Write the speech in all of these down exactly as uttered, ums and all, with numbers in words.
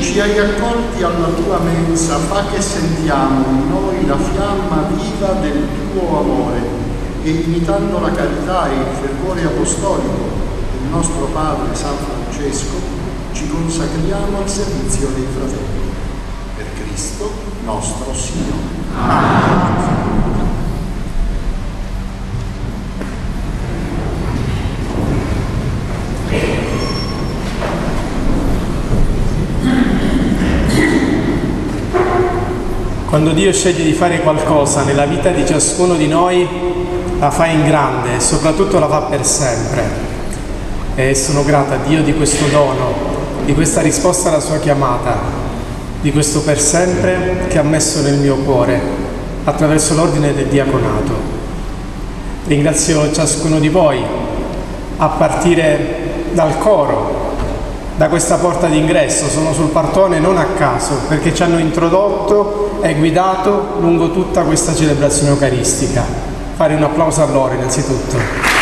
ci hai accolti alla tua mensa, fa che sentiamo in noi la fiamma viva del tuo amore e, imitando la carità e il fervore apostolico del nostro Padre San Francesco, ci consacriamo al servizio dei fratelli. Per Cristo nostro Signore. Amen. Quando Dio sceglie di fare qualcosa nella vita di ciascuno di noi, la fa in grande e soprattutto la fa per sempre. E sono grata a Dio di questo dono, di questa risposta alla sua chiamata, di questo per sempre che ha messo nel mio cuore attraverso l'ordine del diaconato. Ringrazio ciascuno di voi, a partire dal coro, da questa porta d'ingresso. Sono sul partone non a caso, perché ci hanno introdotto e guidato lungo tutta questa celebrazione eucaristica. Fare un applauso a loro innanzitutto.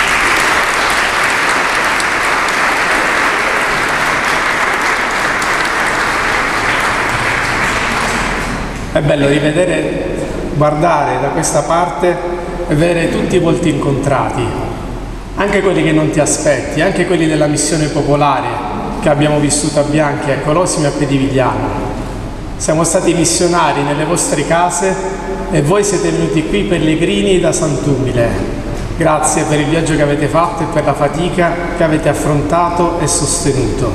È bello rivedere, guardare da questa parte e vedere tutti i volti incontrati, anche quelli che non ti aspetti, anche quelli della missione popolare che abbiamo vissuto a Bianchi, a Colosimo e a Pedivigliano. Siamo stati missionari nelle vostre case e voi siete venuti qui pellegrini da Sant'Umile. Grazie per il viaggio che avete fatto e per la fatica che avete affrontato e sostenuto.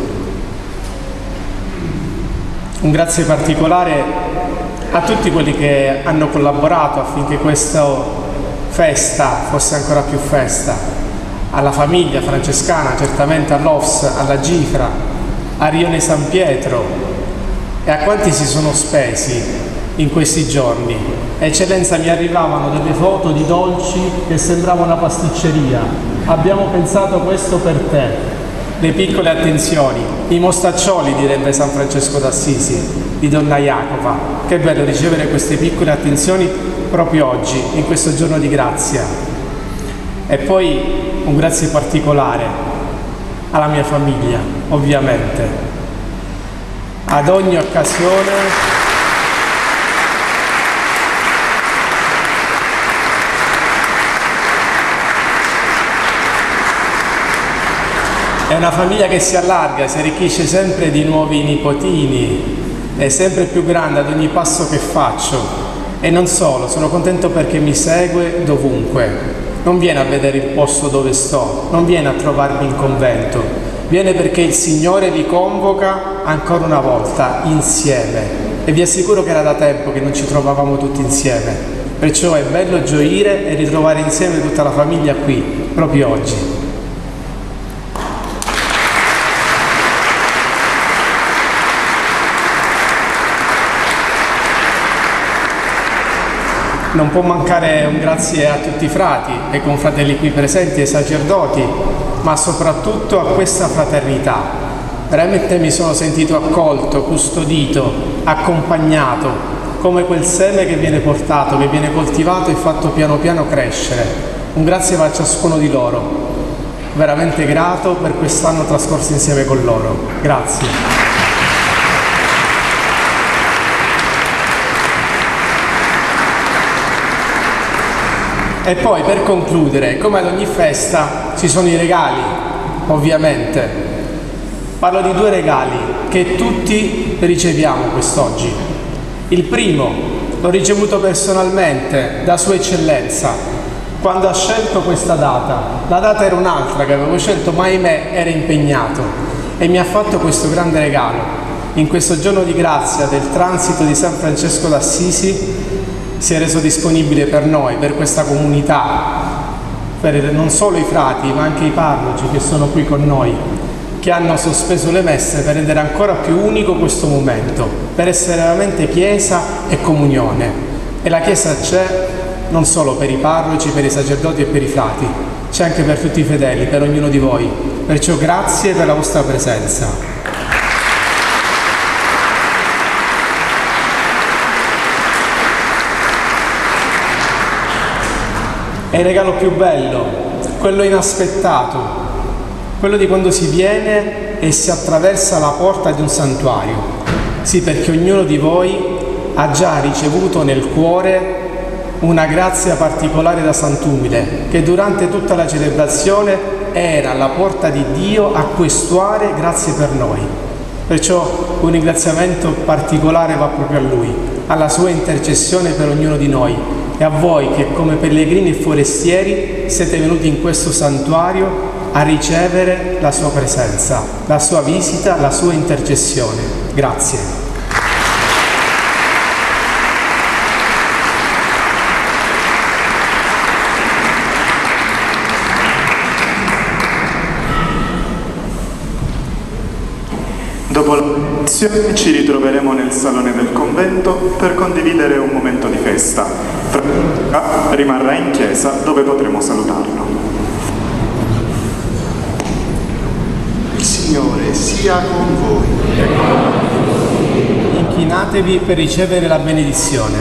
Un grazie particolare a tutti quelli che hanno collaborato affinché questa festa fosse ancora più festa. Alla famiglia francescana, certamente all'O F S, alla Gifra, a Rione San Pietro, e a quanti si sono spesi in questi giorni. Eccellenza, mi arrivavano delle foto di dolci che sembrava una pasticceria. Abbiamo pensato questo per te. Le piccole attenzioni, i mostaccioli, direbbe San Francesco d'Assisi, di Donna Jacopa. Che bello ricevere queste piccole attenzioni proprio oggi, in questo giorno di grazia. E poi un grazie particolare alla mia famiglia, ovviamente. Ad ogni occasione è una famiglia che si allarga, si arricchisce sempre di nuovi nipotini, è sempre più grande ad ogni passo che faccio. E non solo, sono contento perché mi segue dovunque. Non viene a vedere il posto dove sto, non viene a trovarmi in convento. Viene perché il Signore vi convoca ancora una volta insieme, e vi assicuro che era da tempo che non ci trovavamo tutti insieme, perciò è bello gioire e ritrovare insieme tutta la famiglia qui, proprio oggi. Non può mancare un grazie a tutti i frati, ai confratelli qui presenti, ai sacerdoti, ma soprattutto a questa fraternità. Veramente mi sono sentito accolto, custodito, accompagnato, come quel seme che viene portato, che viene coltivato e fatto piano piano crescere. Un grazie va a ciascuno di loro. Veramente grato per quest'anno trascorso insieme con loro. Grazie. E poi, per concludere, come ad ogni festa ci sono i regali, ovviamente. Parlo di due regali che tutti riceviamo quest'oggi. Il primo l'ho ricevuto personalmente da Sua Eccellenza quando ha scelto questa data. La data era un'altra che avevo scelto, ma ahimè era impegnato, e mi ha fatto questo grande regalo. In questo giorno di grazia del transito di San Francesco d'Assisi si è reso disponibile per noi, per questa comunità, per non solo i frati ma anche i parroci che sono qui con noi, che hanno sospeso le messe per rendere ancora più unico questo momento, per essere veramente Chiesa e comunione. E la Chiesa c'è non solo per i parroci, per i sacerdoti e per i frati, c'è anche per tutti i fedeli, per ognuno di voi. Perciò grazie per la vostra presenza. È il regalo più bello, quello inaspettato, quello di quando si viene e si attraversa la porta di un santuario. Sì, perché ognuno di voi ha già ricevuto nel cuore una grazia particolare da Sant'Umile, che durante tutta la celebrazione era alla porta di Dio a questuare grazie per noi. Perciò un ringraziamento particolare va proprio a Lui, alla sua intercessione per ognuno di noi e a voi che come pellegrini e forestieri siete venuti in questo santuario a ricevere la sua presenza, la sua visita, la sua intercessione. Grazie. Dopo la benedizione ci ritroveremo nel salone del convento per condividere un momento di festa. Fra rimarrà in chiesa dove potremo salutarlo. Il Signore sia con voi. Inchinatevi per ricevere la benedizione.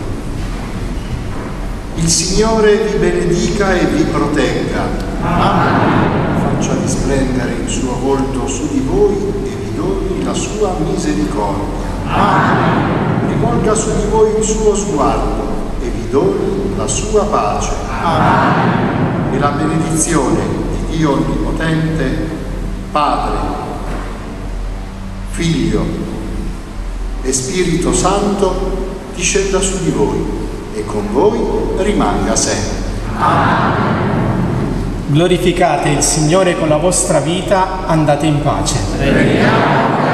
Il Signore vi benedica e vi protegga. Amen. Faccia risplendere il suo volto su di voi e vi doni la sua misericordia. Amen. Rivolga su di voi il suo sguardo e vi doni la sua pace. Amen. E la benedizione di Dio Onnipotente, Padre, Figlio e Spirito Santo discenda su di voi e con voi rimanga sempre. Amen. Glorificate il Signore con la vostra vita, andate in pace. Preghiamo.